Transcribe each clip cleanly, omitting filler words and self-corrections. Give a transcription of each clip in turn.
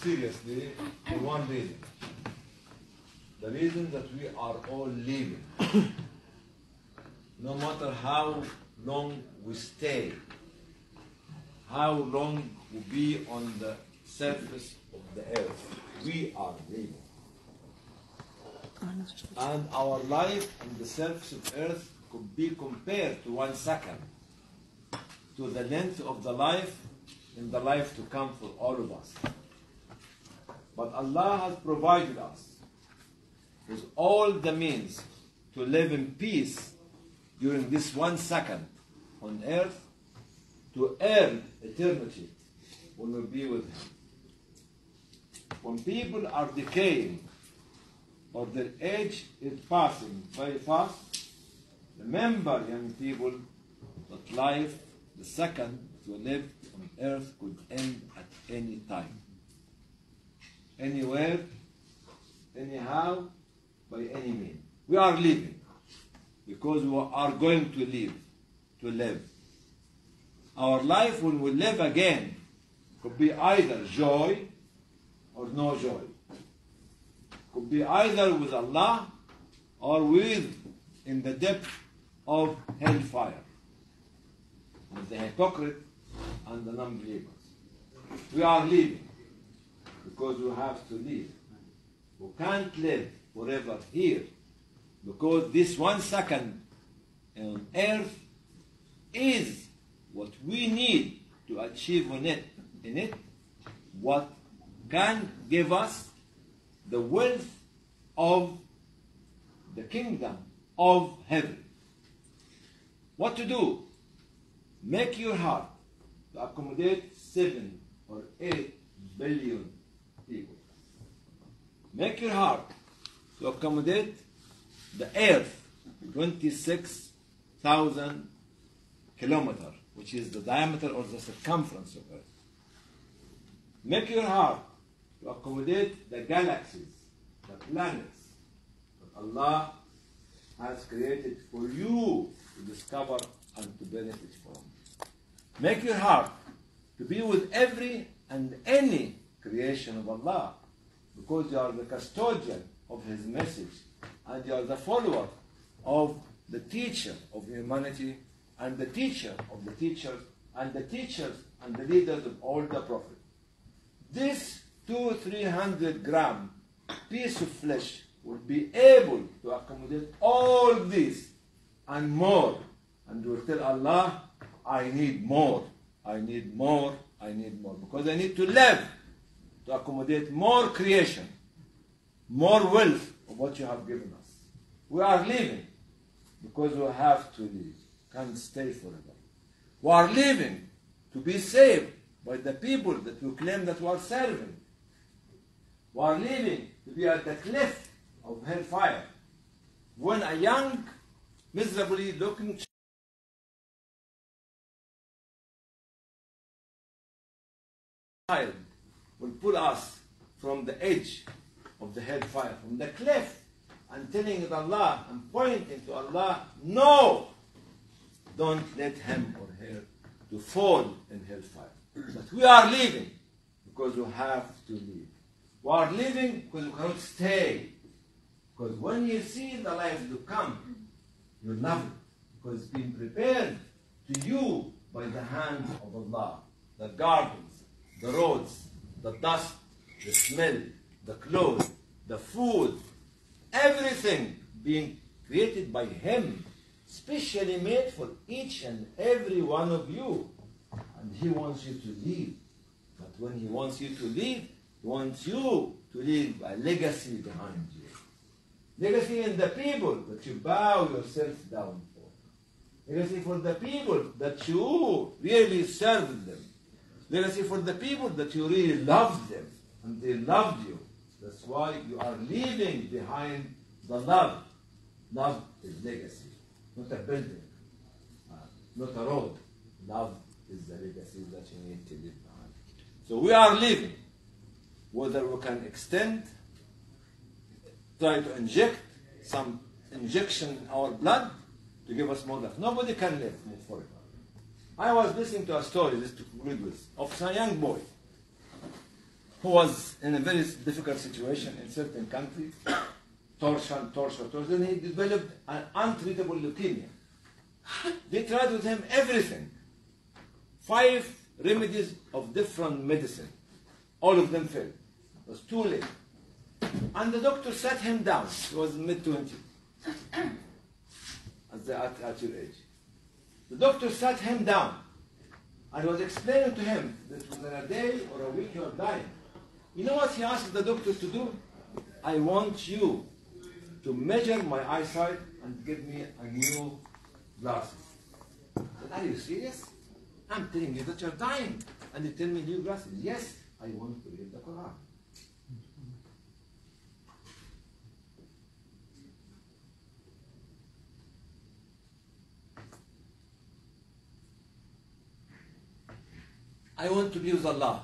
seriously for one reason. The reason that we are all living. No matter how long we stay, how long we be on the surface of the earth, we are living. And our life on the surface of earth could be compared to 1 second, to the length of the life in the life to come for all of us. But Allah has provided us with all the means to live in peace during this 1 second on earth, to earn eternity when we be with Him. When people are decaying or their age is passing very fast, remember, young people, that life, the second you live on earth, could end at any time. Anywhere, anyhow, by any means. We are living because we are going to live. Our life when we live again could be either joy or no joy. Could be either with Allah or with in the depth of hellfire, with the hypocrite and the non-believers. We are living because we have to live. We can't live forever here because this 1 second on earth is what we need to achieve in it, what can give us the wealth of the kingdom of heaven. What to do? Make your heart to accommodate 7 or 8 billion people. Make your heart to accommodate the earth, 26,000 kilometers, which is the diameter or the circumference of earth. Make your heart to accommodate the galaxies, the planets that Allah has created for you to discover and to benefit from. Make your heart to be with every and any creation of Allah, because you are the custodian of His message and you are the follower of the teacher of humanity and the teacher of the teachers and the teachers and the leaders of all the prophets. This 200-300 gram piece of flesh will be able to accommodate all this and more, and will tell Allah, I need more, I need more, I need more, because I need to live to accommodate more creation, more wealth of what you have given us. We are living because we have to live, can't stay forever. We are living to be saved by the people that we claim that we are serving. We are living to be at the cliff of hellfire. When a young, miserably looking child will pull us from the edge of the hellfire, from the cliff, and telling it Allah and pointing to Allah, no, don't let him or her to fall in hellfire. But we are living because we have to live. We are living because we cannot stay. Because when you see the life to come, you love it, because it's been prepared to you by the hand of Allah. The gardens, the roads, the dust, the smell, the clothes, the food, everything being created by Him, specially made for each and every one of you. And He wants you to live. But when He wants you to live, He wants you to leave a legacy behind you. Legacy in the people that you bow yourself down for. Legacy for the people that you really served them. Legacy for the people that you really loved them and they loved you. That's why you are leaving behind the love. Love is legacy, not a building, not a road. Love is the legacy that you need to leave behind. So we are living. Whether we can extend, try to inject some injection in our blood to give us more life. Nobody can live forever. I was listening to a story, just to conclude with, of a young boy who was in a very difficult situation in certain country, torture, and he developed an untreatable leukemia. They tried with him everything. 5 remedies of different medicine. All of them failed. It was too late. And the doctor sat him down. He was mid-20s, at your age. The doctor sat him down and was explaining to him that within a day or a week you are dying. You know what he asked the doctor to do? I want you to measure my eyesight and give me a new glasses. I said, are you serious? I'm telling you that you're dying. And you tell me new glasses. Yes, I want to read the Quran. I want to be with Allah.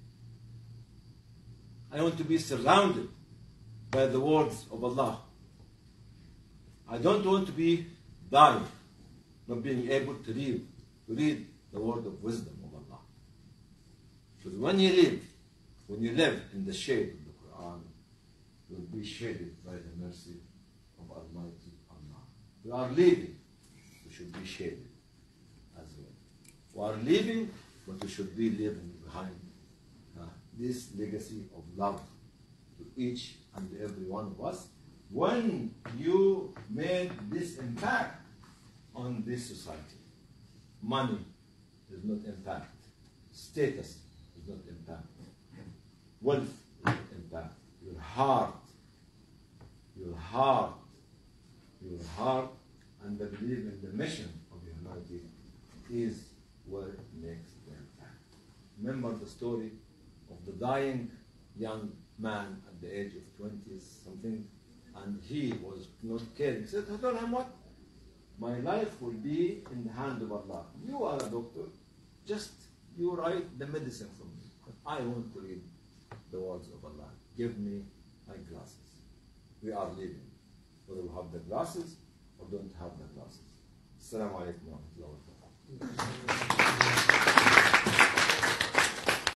I want to be surrounded by the words of Allah. I don't want to be dying, not being able to read the word of wisdom of Allah. Because when you live in the shade of the Quran, you'll be shaded by the mercy of Almighty Allah. We are living, we should be shaded as well. We are living, but we should be leaving behind this legacy of love to each and every one of us. When you made this impact on this society, money is not impact, status is not impact, wealth is not impact. Your heart, and the belief in the mission of humanity is what makes the impact. Remember the story of the dying young man at the age of 20s something, and he was not caring. He said, what? My life will be in the hand of Allah. You are a doctor, just you write the medicine for me. But I want to read the words of Allah. Give me my glasses. We are living, whether we have the glasses or don't have the glasses. Assalamu alaikum wa rahmatullahi wa barakatuh.